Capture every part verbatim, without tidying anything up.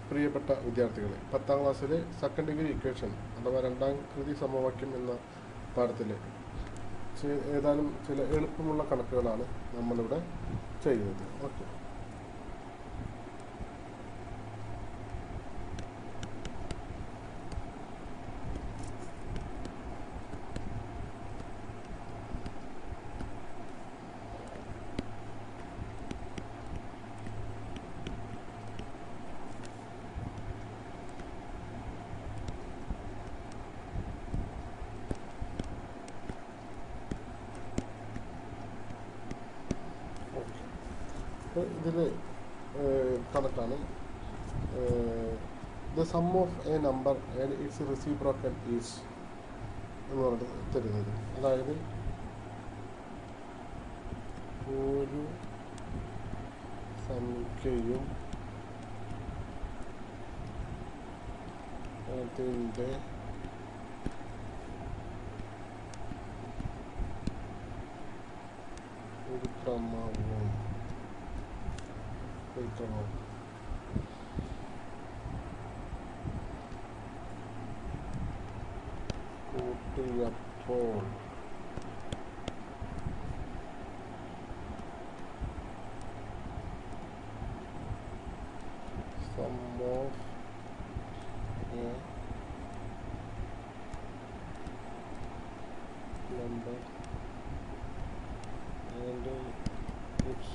പ്രിയപ്പെട്ട വിദ്യാർത്ഥികളെ, പത്താം ക്ലാസ്സിലെ സെക്കൻഡ് ഡിഗ്രി ഇക്വേഷൻ അഥവാ രണ്ടാം കൃതി സമവാക്യം എന്ന പാഠത്തിൽ ഏതാനും ചില എളുപ്പമുള്ള കണക്കുകളാണ് നമ്മളിവിടെ ചെയ്യുന്നത്. ഓക്കെ, ഇതിൽ കണക്കാണ്. The sum of a number and its reciprocal is എന്ന് പറഞ്ഞിട്ട് തരുന്നത്. അതായത് ഒരു സംഖ്യയും അതിൻ്റെ ഒരു ക്രമവും ക്രമവും കൂട്ടിയപ്പോൾ sum of a number and its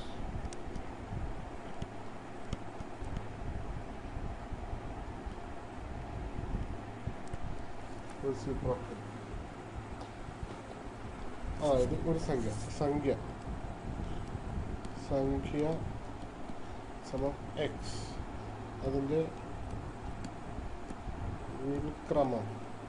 reciprocal. അതായത് ഒരു സംഖ്യ സംഖ്യ സംഖ്യ സമം എക്സ്, അതിൻ്റെ ഒരു ക്രമം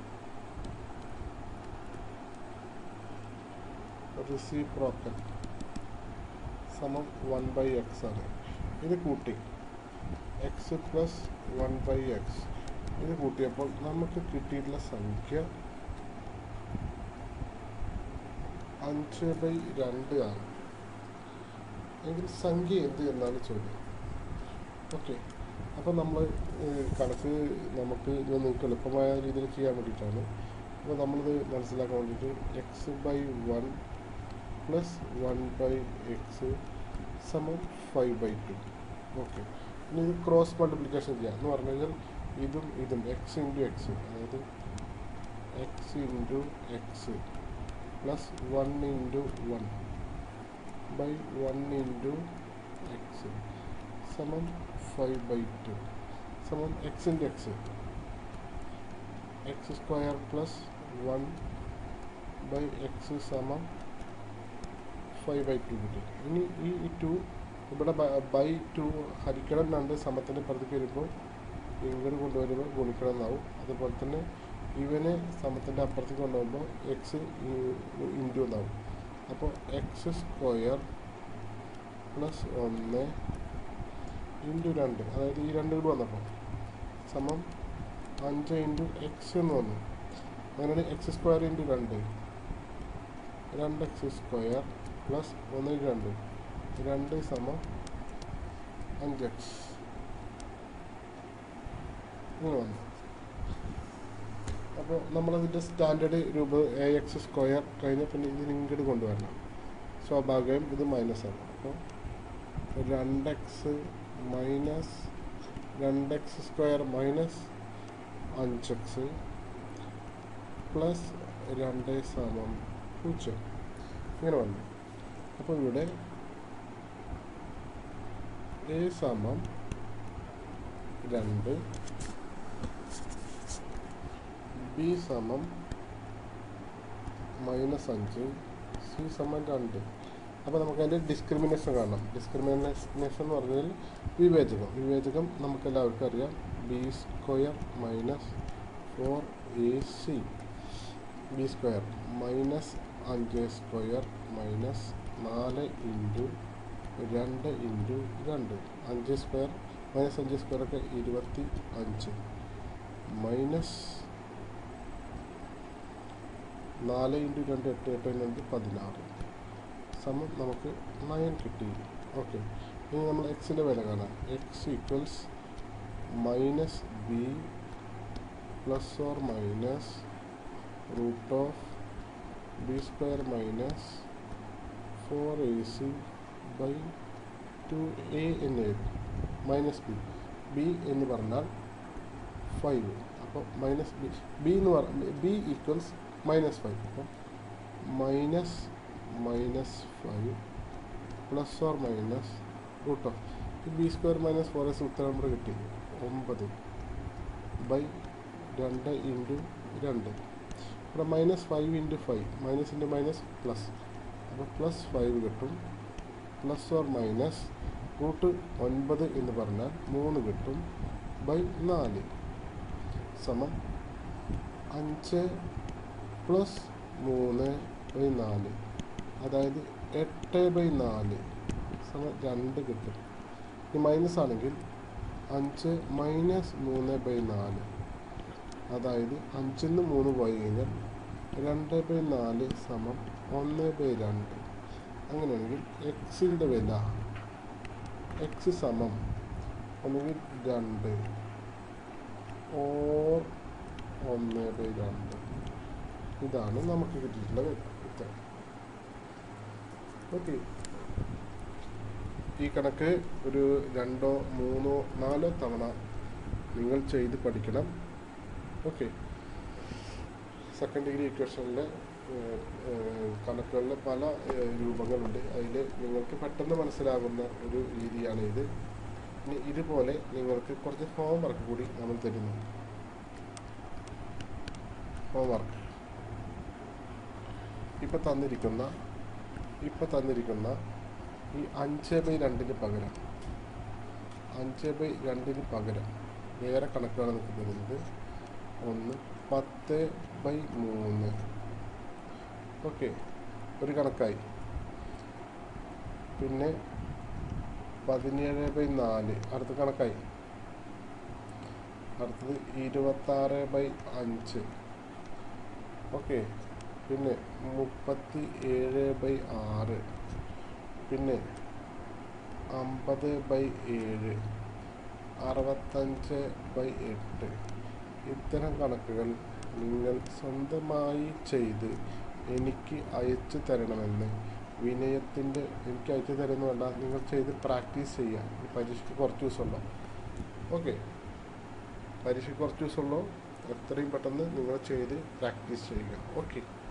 റെസിപ്രോക്കൽ സമം വൺ ബൈ എക്സ് ആണ്. ഇത് കൂട്ടി x plus one by x ഇത് കൂട്ടിയപ്പോൾ നമുക്ക് കിട്ടിയിട്ടുള്ള സംഖ്യ അഞ്ച് ബൈ രണ്ട് ആണ്. എങ്കിൽ സംഖ്യ എന്ത് എന്നാണ് ചോദ്യം. ഓക്കെ, അപ്പോൾ നമ്മൾ കണക്ക് നമുക്ക് ഇത് നിങ്ങൾക്ക് എളുപ്പമായ രീതിയിൽ ചെയ്യാൻ വേണ്ടിയിട്ടാണ്. അപ്പോൾ നമ്മളിത് മനസ്സിലാക്കാൻ വേണ്ടിയിട്ട് x by one plus one by x സമം ഫൈവ് ബൈ ടു. ഓക്കെ, ഇനി ഇത് ക്രോസ് മൾട്ടിപ്ലിക്കേഷൻ ചെയ്യാം എന്ന് പറഞ്ഞു കഴിഞ്ഞാൽ ഇതും ഇതും എക്സ് ഇൻറ്റു എക്സ്, അതായത് x into x plus one into one by one into x സമം ഫൈവ് ബൈ ടു സമം x into x x square plus one by x സമം ഫൈവ് ബൈ ടു കിട്ടി. ഇനി ഈ ടു ഇവിടെ ബൈ ടു ഹരിക്കണം രണ്ട് സമത്തിൻ്റെ പുറത്തേക്ക് വരുമ്പോൾ ഇങ്ങോട്ട് കൊണ്ടുവരുമ്പോൾ ഗുണിക്കണം എന്നാവും. അതുപോലെ തന്നെ ഇവനെ സമത്തിൻ്റെ അപ്പുറത്തേക്ക് കൊണ്ടുപോകുമ്പോൾ എക്സ് ഇൻറ്റു എന്നാവും. അപ്പോൾ എക്സ് സ്ക്വയർ പ്ലസ് ഒന്ന് ഇൻറ്റു രണ്ട്, അതായത് ഈ രണ്ട് കൂടി വന്നപ്പോൾ സമം അഞ്ച് ഇൻറ്റു എക്സ് എന്ന് വന്നു. അങ്ങനെയാണ് എക്സ് സ്ക്വയർ ഇൻറ്റു രണ്ട് രണ്ട് എക്സ് സ്ക്വയർ പ്ലസ് ഒന്ന് രണ്ട് രണ്ട് സമം അഞ്ച് എക്സ് ഇങ്ങനെ വന്നു. അപ്പോൾ നമ്മളതിൻ്റെ സ്റ്റാൻഡേർഡ് രൂപ എ എക്സ് സ്ക്വയർ കഴിഞ്ഞാൽ പിന്നെ ഇതിന് ഇങ്ങോട്ട് കൊണ്ടുവരണം. സ്വാഭാവികം ഇത് മൈനസ് ആണ്. അപ്പോൾ രണ്ട് എക്സ് മൈനസ് രണ്ട് എക്സ് സ്ക്വയർ മൈനസ് അഞ്ച് എക്സ് പ്ലസ് രണ്ട് സമം പൂജ്യം ഇങ്ങനെ വന്നു. അപ്പോൾ ഇവിടെ എ സമം രണ്ട്, ബി സമം മൈനസ് അഞ്ച്, സി സമം രണ്ട്. അപ്പോൾ നമുക്ക് അതിൻ്റെ ഡിസ്ക്രിമിനേഷൻ കാണണം. ഡിസ്ക്രിമിനേഷൻ എന്ന് പറഞ്ഞാൽ വിവേചകം. വിവേചകം നമുക്ക് എല്ലാവർക്കും അറിയാം. B square minus four A C, B square minus അഞ്ച് സ്ക്വയർ മൈനസ് നാല് ഇൻറ്റു രണ്ട് ഇൻറ്റു രണ്ട്, അഞ്ച് സ്ക്വയർ മൈനസ് അഞ്ച് സ്ക്വയറൊക്കെ ഇരുപത്തി അഞ്ച് മൈനസ് നാല് ഇൻറ്റു രണ്ട് എട്ട് എട്ട് രണ്ട് പതിനാറ് സമം നമുക്ക് നയൻ കിട്ടി. ഓക്കെ, ഇനി നമ്മൾ എക്സിൻ്റെ വില കാണാം. X equals minus B plus or minus root of B square minus four A C by two A എന്ന് എഴുതും. മൈനസ് ബി ബി എന്ന് പറഞ്ഞാൽ ഫൈവ്. അപ്പോൾ മൈനസ് ബി ബി എന്ന് പറഞ്ഞ ബി ഈക്വൽസ് മൈനസ് ഫൈവ്. അപ്പം minus minus five plus or minus root of B square minus four S ഉത്തരം number കിട്ടി ഒമ്പത് ബൈ രണ്ട് ഇൻറ്റു രണ്ട്. ഇവിടെ minus five into five minus into minus plus, അപ്പോൾ പ്ലസ് ഫൈവ് കിട്ടും. പ്ലസ് ഓർ മൈനസ് റൂട്ട് ഒൻപത് എന്ന് പറഞ്ഞാൽ മൂന്ന് കിട്ടും ബൈ നാല് സമം അഞ്ച് പ്ലസ് മൂന്ന് ബൈ നാല്, അതായത് എട്ട് ബൈ നാല് സമം രണ്ട് കിട്ടും. ഈ മൈനസ് ആണെങ്കിൽ അഞ്ച് മൈനസ് മൂന്ന് ബൈ നാല്, അതായത് അഞ്ചിൽ നിന്ന് മൂന്ന് പോയി കഴിഞ്ഞാൽ രണ്ട് ബൈ നാല് സമം ഒന്ന് ബൈ രണ്ട്. അങ്ങനെയാണെങ്കിൽ എക്സിൻ്റെ വില എക്സ് സമം ഒന്നുകിൽ രണ്ട് ഓർ ഒന്ന് ബൈ രണ്ട്. ഇതാണ് നമുക്ക് കിട്ടിയിട്ടുള്ള ഉത്തരം. ഓക്കെ, ഈ കണക്ക് ഒരു രണ്ടോ മൂന്നോ നാലോ തവണ നിങ്ങൾ ചെയ്ത് പഠിക്കണം. ഓക്കെ, സെക്കൻഡ് ഡിഗ്രി ഇക്വേഷനിലെ കണക്കുകളിലെ പല രൂപങ്ങളുണ്ട്. അതിൽ നിങ്ങൾക്ക് പെട്ടെന്ന് മനസ്സിലാകുന്ന ഒരു രീതിയാണ് ഇത്. ഇനി ഇതുപോലെ നിങ്ങൾക്ക് കുറച്ച് ഹോം വർക്ക് കൂടി നമ്മൾ തരുന്നു. ഹോം വർക്ക് ഇപ്പം തന്നിരിക്കുന്ന ഇപ്പം തന്നിരിക്കുന്ന ഈ അഞ്ച് ബൈ രണ്ടിന് പകരം അഞ്ച് ബൈ രണ്ടിന് പകരം വേറെ കണക്കാണ് നമുക്ക് തരുന്നത്. ഒന്ന് പത്ത് ബൈ മൂന്ന്. ഓക്കെ, ഒരു കണക്കായി. പിന്നെ പതിനേഴ് ബൈ നാല് അടുത്ത കണക്കായി. അടുത്തത് ഇരുപത്താറ് ബൈ അഞ്ച്. ഓക്കെ, പിന്നെ മുപ്പത്തി ഏഴ് ബൈ ആറ്, പിന്നെ അമ്പത് ബൈ ഏഴ്, അറുപത്തഞ്ച് ബൈ എട്ട്. ഇത്തരം കണക്കുകൾ നിങ്ങൾ സ്വന്തമായി ചെയ്ത് എനിക്ക് അയച്ചു തരണമെന്ന് വിനയത്തിൻ്റെ എനിക്ക് അയച്ചു തരുന്നു വേണ്ട, നിങ്ങൾ ചെയ്ത് പ്രാക്ടീസ് ചെയ്യാം. ഈ പരീക്ഷയ്ക്ക് കുറച്ച് ദിവസമുള്ളൂ. ഓക്കെ, പരീക്ഷയ്ക്ക് കുറച്ച് ദിവസമുള്ളൂ. എത്രയും പെട്ടെന്ന് നിങ്ങൾ ചെയ്ത് പ്രാക്ടീസ് ചെയ്യുക. ഓക്കെ.